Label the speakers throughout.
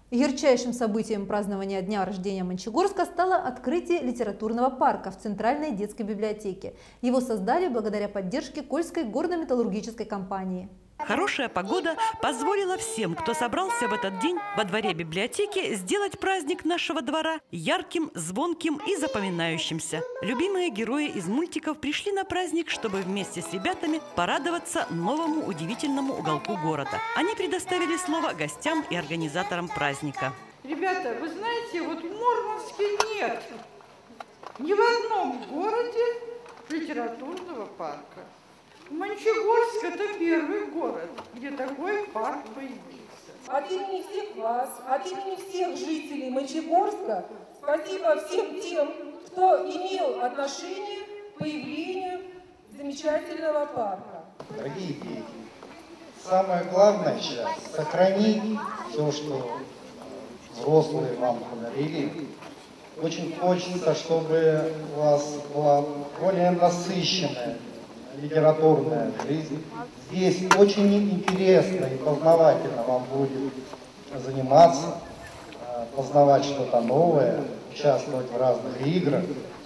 Speaker 1: Ярчайшим событием празднования дня рождения Мончегорска стало открытие литературного парка в Центральной детской библиотеке. Его создали благодаря поддержке Кольской горно-металлургической компании.
Speaker 2: Хорошая погода позволила всем, кто собрался в этот день во дворе библиотеки, сделать праздник нашего двора ярким, звонким и запоминающимся. Любимые герои из мультиков пришли на праздник, чтобы вместе с ребятами порадоваться новому удивительному уголку города. Они предоставили слово гостям и организаторам праздника.
Speaker 3: Ребята, вы знаете, вот в Мурманске нет ни в одном городе литературного парка. Мончегорск – это первый город, где такой парк появился.
Speaker 4: От имени всех вас, от имени всех жителей Мончегорска спасибо всем тем, кто имел отношение к появлению замечательного парка.
Speaker 5: Дорогие дети, самое главное сейчас – сохранить все, что взрослые вам подарили. Очень хочется, чтобы у вас была более насыщенная литературная жизнь. Здесь очень интересно и познавательно вам будет заниматься, познавать что-то новое, участвовать в разных играх.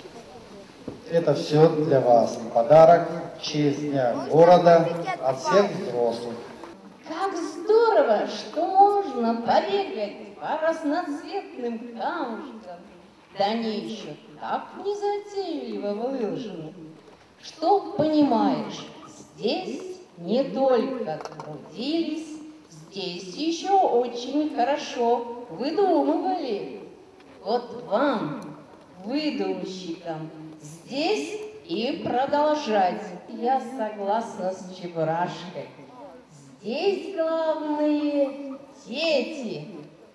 Speaker 5: Это все для вас. Подарок в честь Дня города от всех взрослых.
Speaker 6: Как здорово, что можно побегать по разноцветным камушкам. Да они еще так незатейливо выложены, что, понимаешь, здесь не только трудились, здесь еще очень хорошо выдумывали. Вот вам, выдумщикам, здесь и продолжать. Я согласна с Чебурашкой. Здесь главные дети.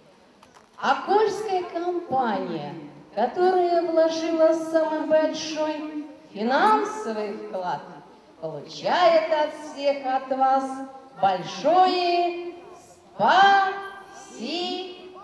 Speaker 6: А Кольская компания, которая вложила самый большой финансовый вклад, получает от всех от вас большое спасибо.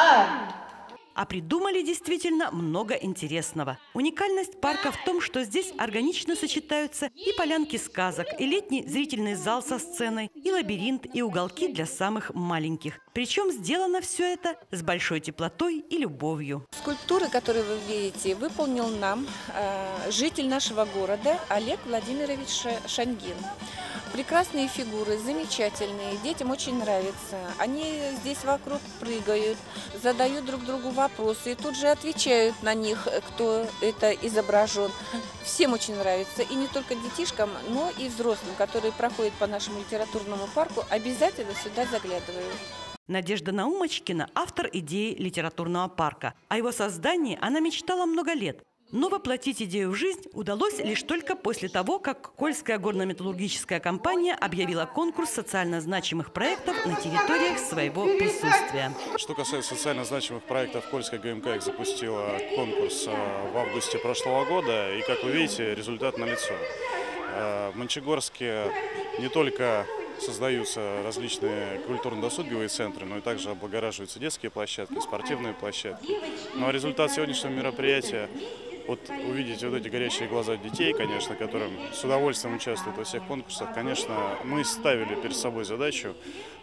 Speaker 2: А придумали действительно много интересного. Уникальность парка в том, что здесь органично сочетаются и полянки сказок, и летний зрительный зал со сценой, и лабиринт, и уголки для самых маленьких. Причем сделано все это с большой теплотой и любовью.
Speaker 7: Скульптуры, которые вы видите, выполнил нам житель нашего города Олег Владимирович Шангин. Прекрасные фигуры, замечательные, детям очень нравится. Они здесь вокруг прыгают, задают друг другу вопросы и тут же отвечают на них, кто это изображен. Всем очень нравится, и не только детишкам, но и взрослым, которые проходят по нашему литературному парку, обязательно сюда заглядывают.
Speaker 2: Надежда Наумочкина – автор идеи литературного парка. О его создании она мечтала много лет. Но воплотить идею в жизнь удалось лишь только после того, как Кольская горно-металлургическая компания объявила конкурс социально значимых проектов на территориях своего присутствия.
Speaker 8: Что касается социально значимых проектов, Кольская ГМК запустила конкурс в августе прошлого года, и, как вы видите, результат налицо. В Мончегорске не только создаются различные культурно-досуговые центры, но и также облагораживаются детские площадки, спортивные площадки. Ну а результат сегодняшнего мероприятия – вот увидеть вот эти горящие глаза детей, конечно, которые с удовольствием участвуют во всех конкурсах. Конечно, мы ставили перед собой задачу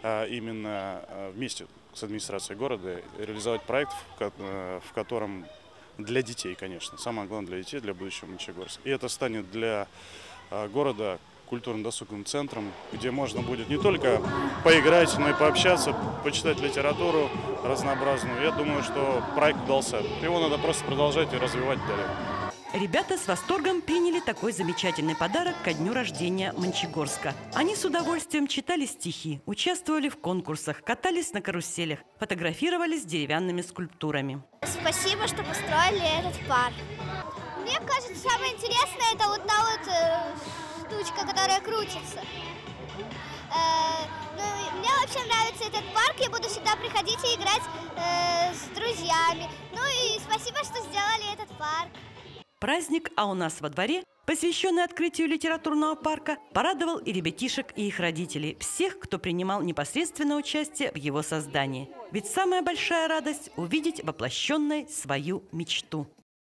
Speaker 8: именно вместе с администрацией города реализовать проект, в котором для детей, конечно, самое главное для детей, для будущего Мончегорска. И это станет для города культурно-досуговым центром, где можно будет не только поиграть, но и пообщаться, почитать литературу разнообразную. Я думаю, что проект удался. Его надо просто продолжать и развивать далее.
Speaker 2: Ребята с восторгом приняли такой замечательный подарок ко дню рождения Мончегорска. Они с удовольствием читали стихи, участвовали в конкурсах, катались на каруселях, фотографировались с деревянными скульптурами.
Speaker 9: Спасибо, что построили этот парк. Мне кажется, самое интересное это вот та вот штучка, которая крутится. Мне вообще нравится этот парк, я буду сюда приходить и играть с друзьями. Ну и спасибо, что сделали этот парк.
Speaker 2: Праздник «А у нас во дворе», посвященный открытию литературного парка, порадовал и ребятишек, и их родителей, всех, кто принимал непосредственное участие в его создании. Ведь самая большая радость – увидеть воплощенной свою мечту.